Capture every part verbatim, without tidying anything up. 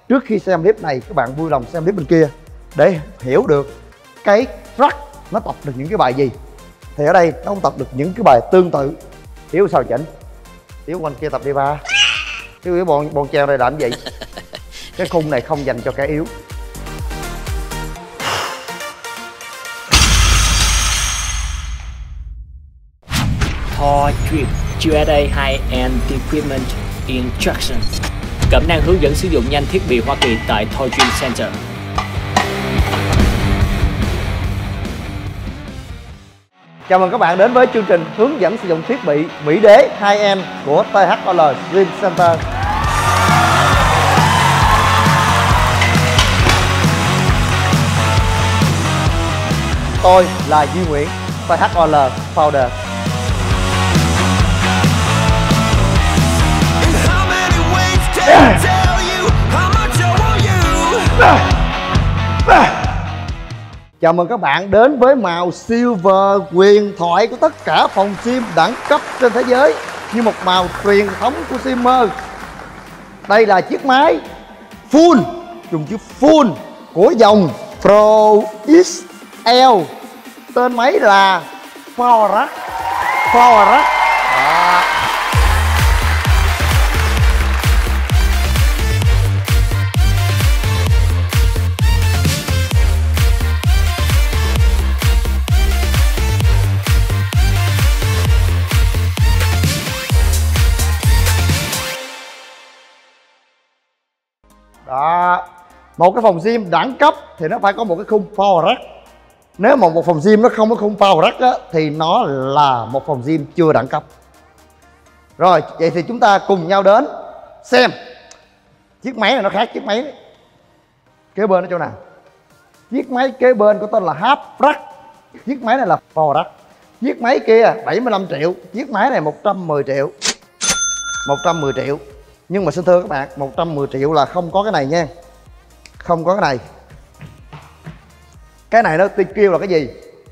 Trước khi xem clip này các bạn vui lòng xem clip bên kia để hiểu được cái rack nó tập được những cái bài gì. Thì ở đây nó không tập được những cái bài tương tự. Yếu sao chỉnh, Yếu quanh kia tập đi ba. Yếu yếu bọn bọn treo này làm gì? Cái khung này không dành cho kẻ yếu. Thor Drip giê ét a High-End Equipment Instruction. Cẩm nang hướng dẫn sử dụng nhanh thiết bị Hoa Kỳ tại Thor Drip Center. Chào mừng các bạn đến với chương trình hướng dẫn sử dụng thiết bị Mỹ Đế High-End của tê hát o lờ Dream Center. Tôi là Duy Nguyễn, tê hát o lờ Founder. Chào mừng các bạn đến với màu silver huyền thoại của tất cả phòng gym đẳng cấp trên thế giới, như một màu truyền thống của Simmer. Đây là chiếc máy full, dùng chữ full của dòng Pro ích lờ. Tên máy là Power Rack. Power Rack. À. Đó. Một cái phòng gym đẳng cấp thì nó phải có một cái khung Power Rack. Nếu mà một phòng gym nó không có khung Power Rack á, thì nó là một phòng gym chưa đẳng cấp. Rồi, vậy thì chúng ta cùng nhau đến xem chiếc máy này nó khác chiếc máy kế bên ở chỗ nào. Chiếc máy kế bên có tên là Half Rack. Chiếc máy này là Power Rack. Chiếc máy kia bảy mươi lăm triệu, chiếc máy này một trăm mười triệu. một trăm mười triệu. Nhưng mà xin thưa các bạn, một trăm mười triệu là không có cái này nha. Không có cái này. Cái này nó kêu là cái gì?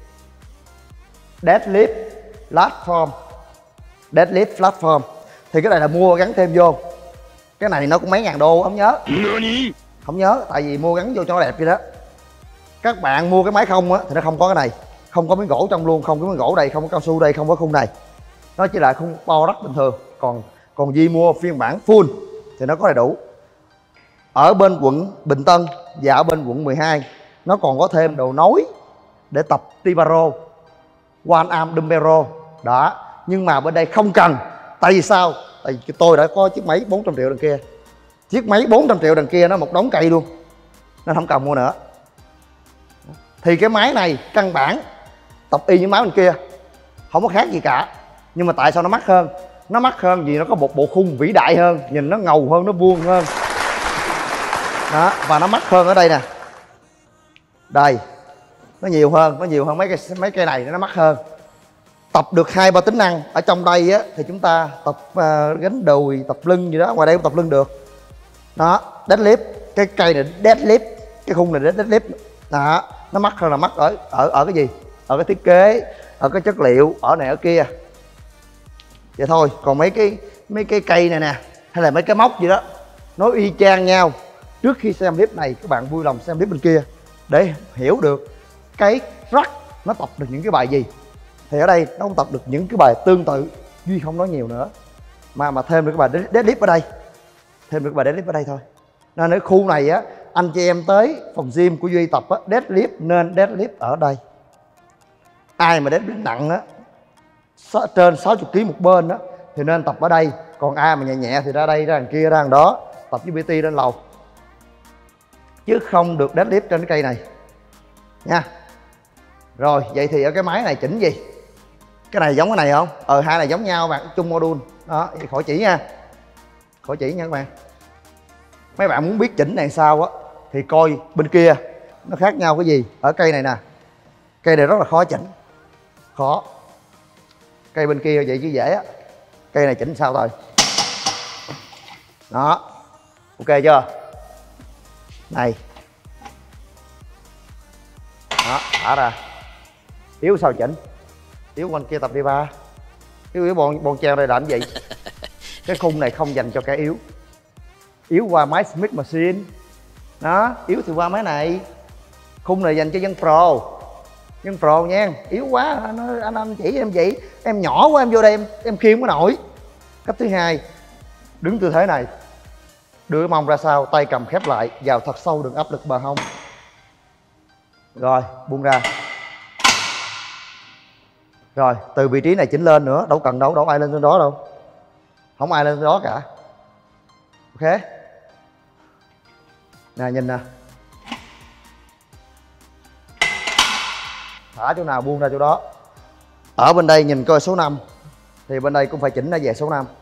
Deadlift Platform. Deadlift Platform. Thì cái này là mua gắn thêm vô. Cái này nó cũng mấy ngàn đô, không nhớ. Không nhớ, tại vì mua gắn vô cho nó đẹp vậy đó. Các bạn mua cái máy không á thì nó không có cái này. Không có miếng gỗ trong luôn, không có miếng gỗ đây, không có cao su đây, không có khung này. Nó chỉ là khung Power Rack bình thường. Còn còn Duy mua phiên bản full thì nó có đầy đủ. Ở bên quận Bình Tân và ở bên quận mười hai nó còn có thêm đồ nối để tập Tibaro, One Arm Dumbbell đó. Nhưng mà bên đây không cần. Tại vì sao? Tại vì tôi đã có chiếc máy bốn trăm triệu đằng kia. Chiếc máy bốn trăm triệu đằng kia nó một đống cây luôn, nên không cần mua nữa. Thì cái máy này căn bản tập y như máy bên kia, không có khác gì cả. Nhưng mà tại sao nó mắc hơn? Nó mắc hơn vì nó có một bộ khung vĩ đại hơn, nhìn nó ngầu hơn, nó vuông hơn đó. Và nó mắc hơn ở đây nè, đây nó nhiều hơn, nó nhiều hơn mấy cây mấy cây này, nó mắc hơn. Tập được hai ba tính năng. Ở trong đây á thì chúng ta tập uh, gánh đùi, tập lưng gì đó, ngoài đây cũng tập lưng được đó. Deadlift, cái cây này deadlift, cái khung này deadlift đó. Nó mắc hơn là mắc ở ở ở cái gì? Ở cái thiết kế, ở cái chất liệu, ở này ở kia vậy thôi. Còn mấy cái mấy cái cây này nè, hay là mấy cái móc gì đó, nó y chang nhau. Trước khi xem clip này các bạn vui lòng xem clip bên kia để hiểu được cái rack nó tập được những cái bài gì. Thì ở đây nó không tập được những cái bài tương tự. Duy không nói nhiều nữa, mà mà thêm được cái bài deadlift ở đây, thêm được cái bài deadlift ở đây thôi. Nên ở khu này á, anh chị em tới phòng gym của Duy tập á, deadlift nên deadlift ở đây. Ai mà deadlift nặng á, trên sáu mươi ki lô gam một bên đó thì nên tập ở đây. Còn ai mà nhẹ nhẹ thì ra đây, ra đằng kia, ra đằng đó, tập với pê tê lên lầu, chứ không được deadlift trên cái cây này nha. Rồi, vậy thì ở cái máy này chỉnh gì? Cái này giống cái này không? Ờ, hai này giống nhau bạn, chung module đó. Vậy khỏi chỉ nha, khỏi chỉ nha các bạn. Mấy bạn muốn biết chỉnh này sao á thì coi bên kia nó khác nhau cái gì. Ở cây này nè, cây này rất là khó chỉnh, khó. Cây bên kia vậy chứ dễ á. Cây này chỉnh sao rồi đó, ok chưa? Này đó, thả ra. Yếu sao chỉnh? Yếu quanh kia tập đi ba. Yếu yếu bọn bọn treo đây làm gì? Cái khung này không dành cho kẻ yếu. Yếu qua máy Smith Machine, Đó, yếu thì qua máy này. Khung này dành cho dân pro. Dân pro nha. Yếu quá anh anh, anh chỉ em chỉ. Em nhỏ quá em vô đây em em khiêng có nổi. Cách thứ hai, đứng tư thế này, đưa mông ra sau, tay cầm khép lại, vào thật sâu, đừng áp lực bờ hông. Rồi buông ra. Rồi từ vị trí này chỉnh lên nữa, đâu cần đâu, đâu ai lên trên đó đâu, không ai lên trên đó cả. Ok nè, nhìn nè, thả chỗ nào buông ra chỗ đó. Ở bên đây nhìn coi số năm thì bên đây cũng phải chỉnh ra về số năm.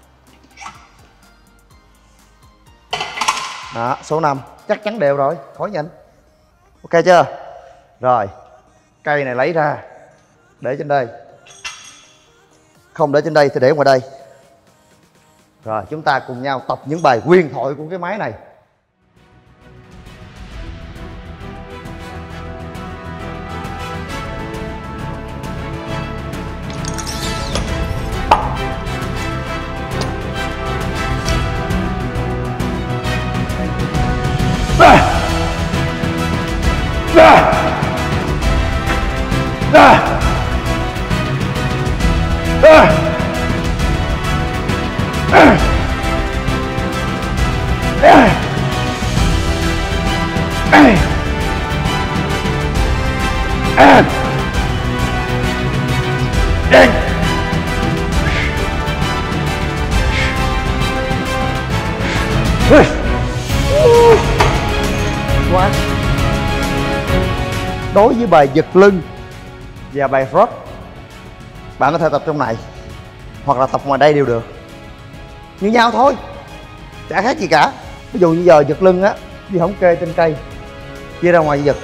Đó, số năm chắc chắn đều rồi, khỏi nhìn. Ok chưa? Rồi cây này lấy ra để trên đây, không để trên đây thì để ngoài đây. Rồi chúng ta cùng nhau tập những bài huyền thoại của cái máy này. Quá. Đối với bài giật lưng và bài frog, bạn có thể tập trong này hoặc là tập ngoài đây đều được, như nhau thôi, chả khác gì cả. Ví dụ như giờ giật lưng á, vì không kê trên cây, chia ra ngoài giật.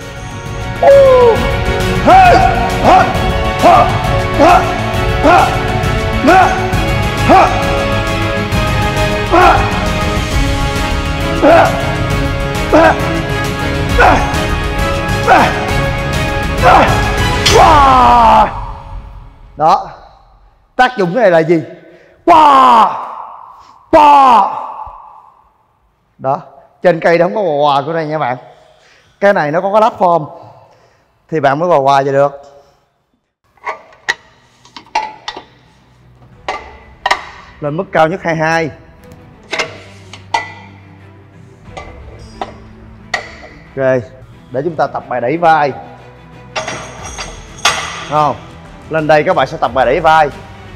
Đó, tác dụng cái này là gì? Đó, trên cây đó không có quà quà của đây nha bạn. Cái này nó có cái platform thì bạn mới quà quà vậy được. Lên mức cao nhất hai mươi hai. Ok, để chúng ta tập bài đẩy vai. Đúng không? Lên đây các bạn sẽ tập bài đẩy vai.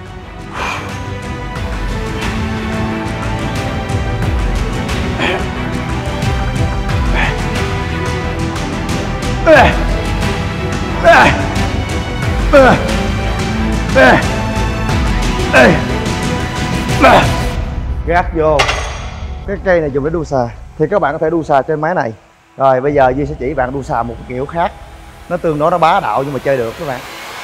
Gác vô. Cái cây này dùng để đu xà thì các bạn có thể đu xà trên máy này. Rồi bây giờ Duy sẽ chỉ bạn đu xà một kiểu khác, nó tương đối nó bá đạo nhưng mà chơi được các bạn.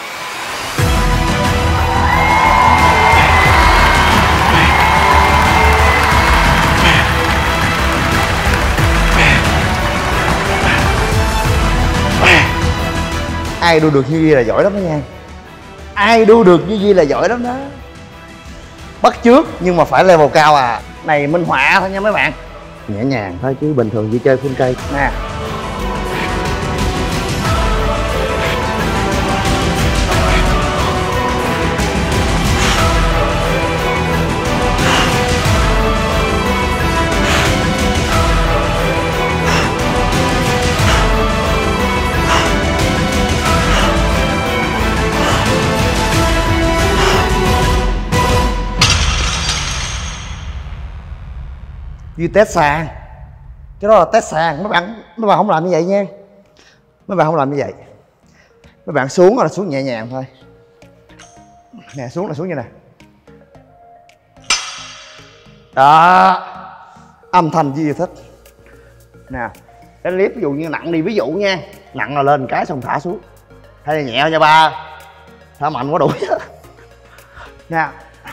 Ai đu được như Duy là giỏi lắm đó nha. Ai đu được như Duy là giỏi lắm đó. Bắt chước nhưng mà phải level cao à. Này minh họa thôi nha mấy bạn. Nhẹ nhàng thôi chứ bình thường Duy chơi full cây nè. Duy test sàn, cái đó là test sàn. Mấy bạn mấy bạn không làm như vậy nha. Mấy bạn không làm như vậy. Mấy bạn xuống là xuống nhẹ nhàng thôi. Nè, xuống là xuống như này. Đó, âm thanh Duy thích. Nè, cái clip ví dụ như nặng đi, ví dụ nha, nặng là lên cái xong thả xuống. Hay là nhẹ nha ba, thả mạnh quá đuổi. Nè.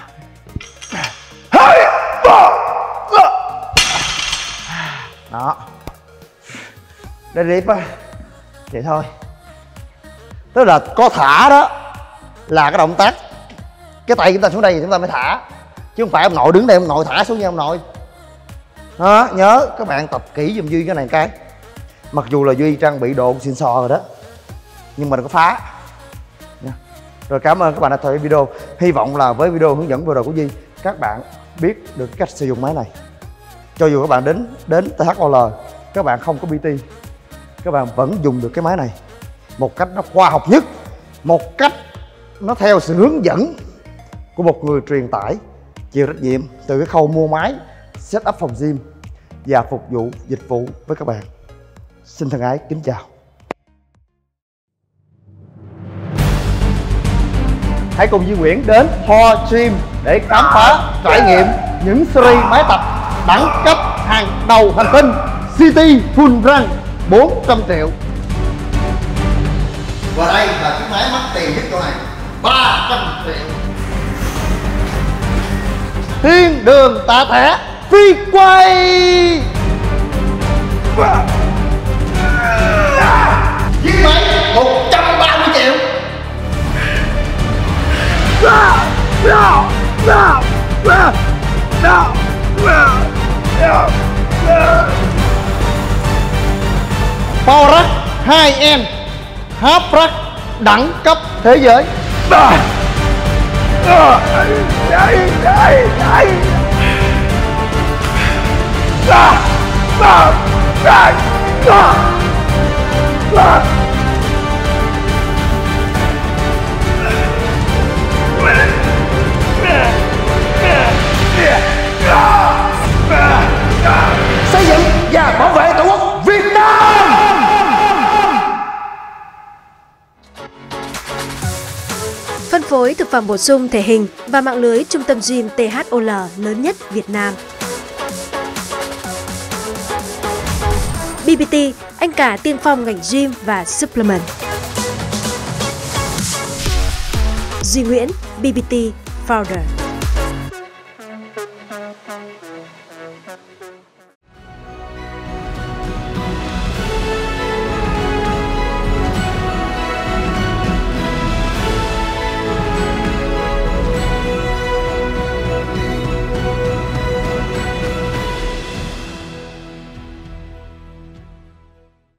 Đó, đây clip á, vậy thôi. Tức là có thả đó là cái động tác, cái tay chúng ta xuống đây thì chúng ta mới thả, chứ không phải ông nội đứng đây ông nội thả xuống nha ông nội. Đó, nhớ các bạn tập kỹ giùm Duy cái này cái. Mặc dù là Duy trang bị đồ xịn sò rồi đó, nhưng mà đừng có phá nha. Rồi cảm ơn các bạn đã theo dõi video. Hy vọng là với video hướng dẫn vừa rồi của Duy, các bạn biết được cách sử dụng máy này. Cho dù các bạn đến đến tê hát o lờ, các bạn không có pê tê, các bạn vẫn dùng được cái máy này một cách nó khoa học nhất, một cách nó theo sự hướng dẫn của một người truyền tải chịu trách nhiệm từ cái khâu mua máy, set up phòng gym và phục vụ dịch vụ với các bạn. Xin thân ái kính chào. Hãy cùng Duy Nguyễn đến Thor Gym để khám phá, trải nghiệm những series máy tập đẳng cấp hàng đầu hành tinh. City Full Run bốn trăm triệu. Và đây là chiếc máy mắc tiền nhất chỗ này, ba trăm triệu. Thiên đường tạ thẻ phi quay. Chiếc máy một trăm ba mươi triệu. Power Rack hai em Half Rack đẳng cấp thế giới. Xây dựng và bảo vệ Tổ quốc Việt Nam. Phân phối thực phẩm bổ sung thể hình và mạng lưới trung tâm gym tê hát o lờ lớn nhất Việt Nam. bê bê tê, anh cả tiên phong ngành gym và supplement. Duy Nguyễn, bê bê tê Founder.